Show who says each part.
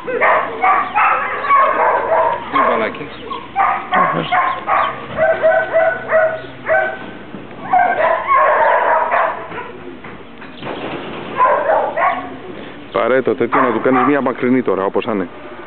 Speaker 1: Τι μπαλάκι. Πάρε το τέτοιο να του κάνεις μια μακρινή τώρα, όπως θα είναι.